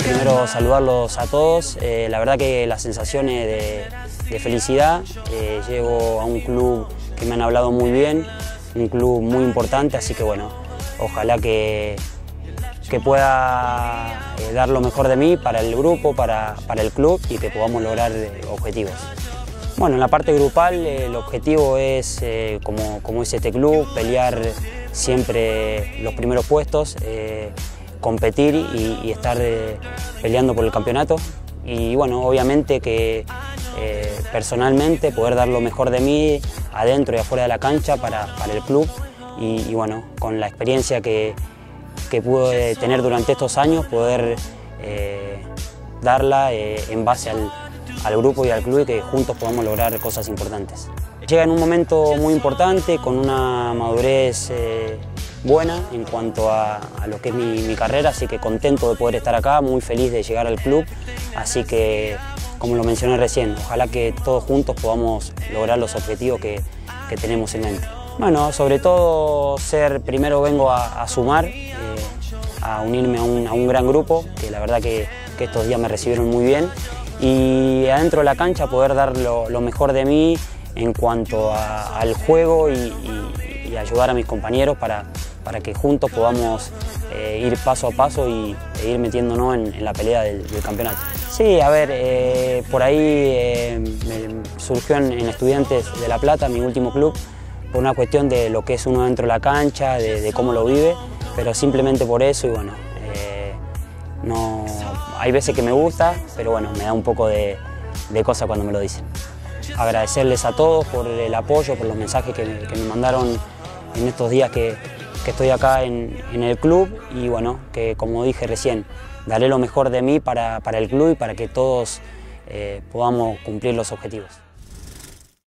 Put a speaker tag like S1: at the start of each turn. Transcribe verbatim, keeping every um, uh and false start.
S1: primero saludarlos a todos. Eh, la verdad que las sensaciones de, de felicidad. Eh, llego a un club que me han hablado muy bien, un club muy importante, así que bueno, ojalá que, que pueda eh, dar lo mejor de mí para el grupo, para, para el club y que podamos lograr eh, objetivos. Bueno, en la parte grupal eh, el objetivo es, eh, como, como es este club, pelear siempre los primeros puestos, eh, competir y, y estar eh, peleando por el campeonato. Y bueno, obviamente que eh, personalmente poder dar lo mejor de mí adentro y afuera de la cancha para, para el club. Y, y bueno, con la experiencia que, que pude tener durante estos años, poder eh, darla eh, en base al, al grupo y al club y que juntos podamos lograr cosas importantes. Llega en un momento muy importante, con una madurez eh, buena en cuanto a, a lo que es mi, mi carrera, así que contento de poder estar acá, muy feliz de llegar al club, así que, como lo mencioné recién, ojalá que todos juntos podamos lograr los objetivos que, que tenemos en mente. Bueno, sobre todo ser, primero vengo a, a sumar, eh, a unirme a un, a un gran grupo, que la verdad que, que estos días me recibieron muy bien, y adentro de la cancha poder dar lo, lo mejor de mí en cuanto a, al juego y, y, y ayudar a mis compañeros para, para que juntos podamos eh, ir paso a paso y e ir metiéndonos en, en la pelea del, del campeonato. Sí, a ver, eh, por ahí eh, me surgió en, en Estudiantes de La Plata, mi último club, por una cuestión de lo que es uno dentro de la cancha, de, de cómo lo vive, pero simplemente por eso y bueno, eh, no, hay veces que me gusta, pero bueno, me da un poco de, de cosa cuando me lo dicen. Agradecerles a todos por el apoyo, por los mensajes que, que me mandaron en estos días que, que estoy acá en, en el club y bueno, que como dije recién, daré lo mejor de mí para, para el club y para que todos eh, podamos cumplir los objetivos.